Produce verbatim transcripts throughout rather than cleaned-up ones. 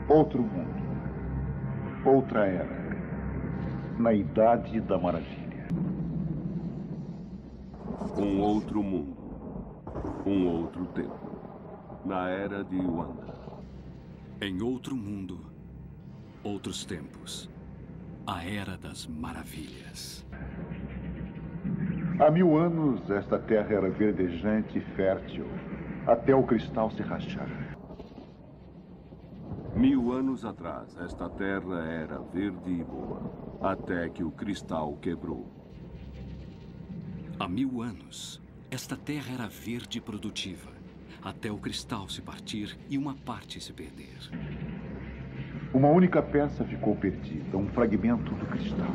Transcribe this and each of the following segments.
Outro mundo. Outra era. Na Idade da Maravilha. Um outro mundo. Um outro tempo. Na Era de Wanda. Em outro mundo, outros tempos. A Era das Maravilhas. Há mil anos, esta terra era verdejante e fértil, até o cristal se rachar. Mil anos atrás, esta terra era verde e boa, até que o cristal quebrou. Há mil anos, esta terra era verde e produtiva, até o cristal se partir e uma parte se perder. Uma única peça ficou perdida, um fragmento do cristal.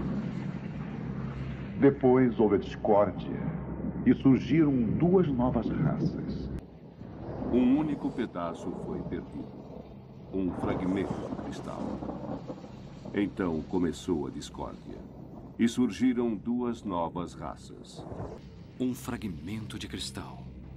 Depois houve a discórdia e surgiram duas novas raças. Um único pedaço foi perdido. Um fragmento do cristal. Então começou a discórdia. E surgiram duas novas raças. Um fragmento de cristal.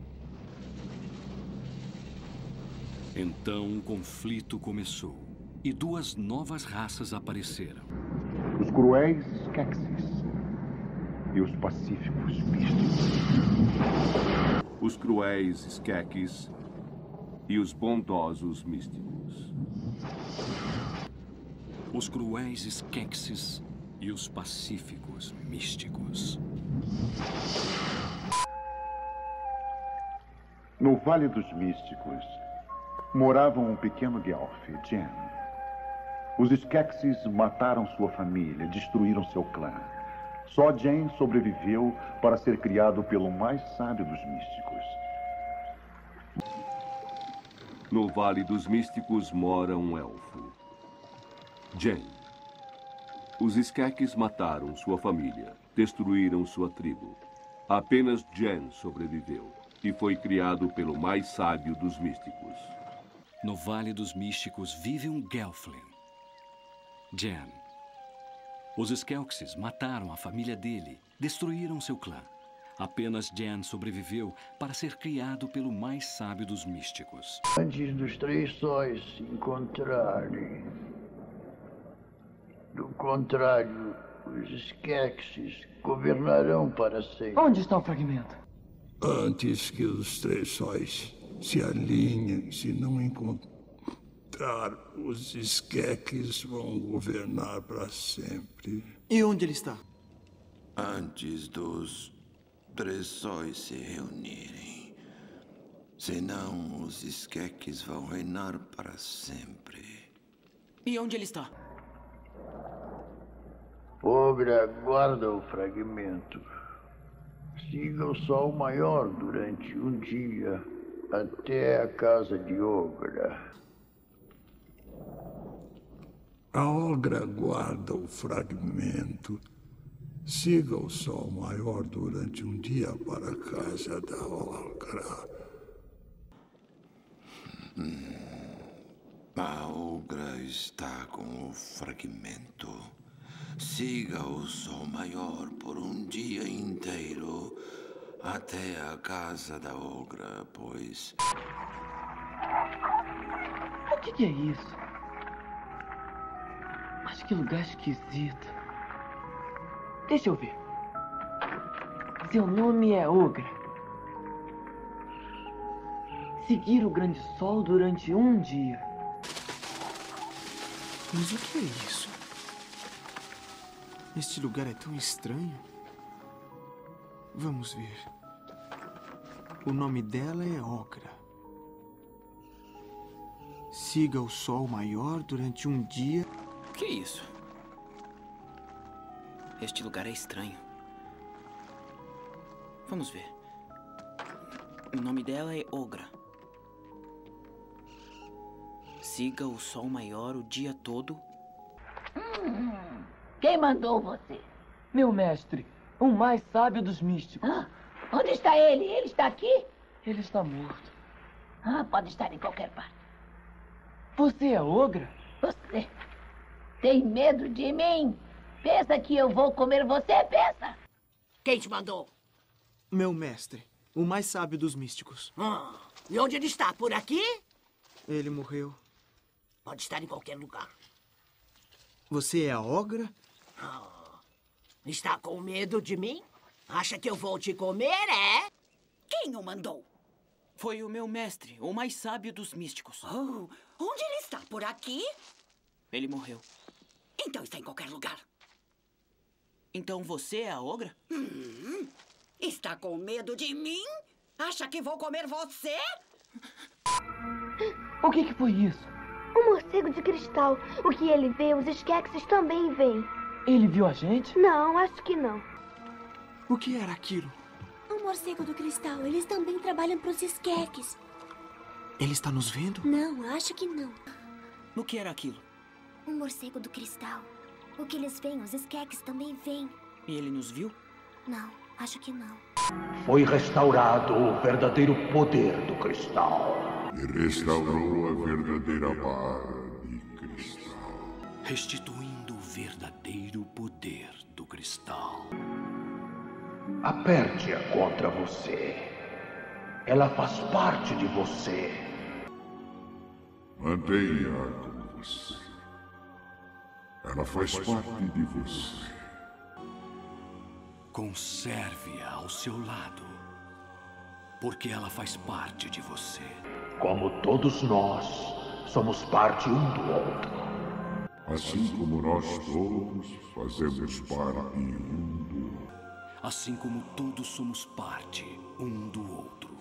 Então o conflito começou. E duas novas raças apareceram. Os cruéis Skeksis e os pacíficos místicos. Os cruéis Skeksis e os bondosos místicos. Os cruéis Skeksis e os pacíficos místicos. No Vale dos Místicos, morava um pequeno Guelf, Jen. Os Skeksis mataram sua família, destruíram seu clã. Só Jen sobreviveu para ser criado pelo mais sábio dos místicos. No Vale dos Místicos mora um elfo. Jen. Os Skeksis mataram sua família, destruíram sua tribo. Apenas Jen sobreviveu e foi criado pelo mais sábio dos místicos. No Vale dos Místicos vive um Gelfling. Jen. Os Skeksis mataram a família dele, destruíram seu clã. Apenas Jen sobreviveu para ser criado pelo mais sábio dos místicos. Antes dos três sóis se encontrarem. Do contrário, os Skeksis governarão para sempre. Onde está o fragmento? Antes que os três sóis se alinhem, se não encontrar, os Skeksis vão governar para sempre. E onde ele está? Antes dos três sóis se reunirem. Senão, os Skeksis vão reinar para sempre. E onde ele está? Ogra guarda o fragmento. Siga o sol maior durante um dia até a casa de Ogra. A Ogra guarda o fragmento. Siga o sol maior durante um dia para a casa da Ogra. Hum, a Ogra está com o fragmento. Siga o sol maior por um dia inteiro até a casa da Ogra, pois... O que, que é isso? Mas que lugar esquisito. Deixa eu ver. Seu nome é Ogra. Seguir o grande sol durante um dia. Mas o que é isso? Este lugar é tão estranho. Vamos ver. O nome dela é Ogra. Siga o sol maior durante um dia. Que isso? Este lugar é estranho. Vamos ver. O nome dela é Ogra. Siga o sol maior o dia todo. Hum, quem mandou você? Meu mestre, o mais sábio dos místicos. Ah, onde está ele? Ele está aqui? Ele está morto. Ah, pode estar em qualquer parte. Você é Ogra? Você tem medo de mim? Pensa que eu vou comer você, pensa? Quem te mandou? Meu mestre, o mais sábio dos místicos. Ah, e onde ele está? Por aqui? Ele morreu. Pode estar em qualquer lugar. Você é a Ogra? Oh, está com medo de mim? Acha que eu vou te comer, é? Quem o mandou? Foi o meu mestre, o mais sábio dos místicos. Oh, onde ele está? Por aqui? Ele morreu. Então está em qualquer lugar. Então você é a Ogra? Hum, está com medo de mim? Acha que vou comer você? O que, que foi isso? Um morcego de cristal. O que ele vê, os Skeksis também veem. Ele viu a gente? Não, acho que não. O que era aquilo? Um morcego do cristal. Eles também trabalham para os Skeksis. Ele está nos vendo? Não, acho que não. O que era aquilo? Um morcego do cristal. O que eles veem, os Skeksis também veem. E ele nos viu? Não, acho que não. Foi restaurado o verdadeiro poder do cristal. E restaurou a verdadeira barra de cristal. Restituindo o verdadeiro poder do cristal. Aperte-a contra você. Ela faz parte de você. Mantenha-a com você. Ela faz parte de você. Conserve-a ao seu lado, porque ela faz parte de você. Como todos nós, somos parte um do outro. Assim como nós todos fazemos parte um do outro. Assim como todos somos parte um do outro.